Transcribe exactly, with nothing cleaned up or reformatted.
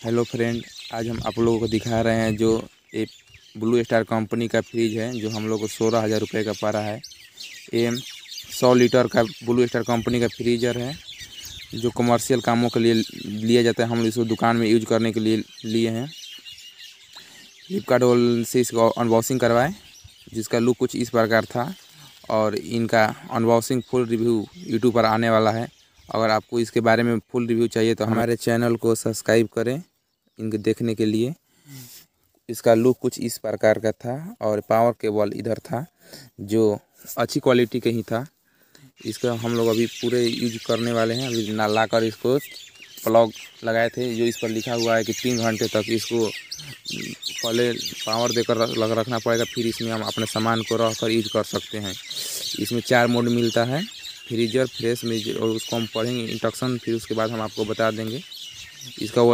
Hello friend, आज हम आप लोगों को दिखा रहे हैं जो एक ब्लू स्टार कंपनी का फ्रिज है जो हम लोग को सोलह हज़ार रुपये का पड़ा है। ये सौ लीटर का ब्लू स्टार कंपनी का फ्रीजर है जो कमर्शियल कामों के लिए लिया जाता है। हम लोग इसको दुकान में यूज करने के लिए लिए हैं। फ्लिपकार्ट वॉल से इसको अनबॉक्सिंग करवाएं, जिसका लुक कुछ इस प्रकार था और इनका अनबॉक्सिंग फुल रिव्यू यूट्यूब पर आने वाला है। अगर आपको इसके बारे में फुल रिव्यू चाहिए तो हमारे चैनल को सब्सक्राइब करें इनको देखने के लिए। इसका लुक कुछ इस प्रकार का था और पावर केबल इधर था जो अच्छी क्वालिटी का ही था। इसका हम लोग अभी पूरे यूज करने वाले हैं। अभी ना ला कर इसको प्लग लगाए थे जो इस पर लिखा हुआ है कि तीन घंटे तक इसको पहले पावर देकर लग रखना पड़ेगा, फिर इसमें हम अपने सामान को रख कर यूज कर सकते हैं। इसमें चार मोड मिलता है, फ्रीजर, फ्रेश में, और उसको हम पढ़ेंगे इंस्ट्रक्शन, फिर उसके बाद हम आपको बता देंगे। इसका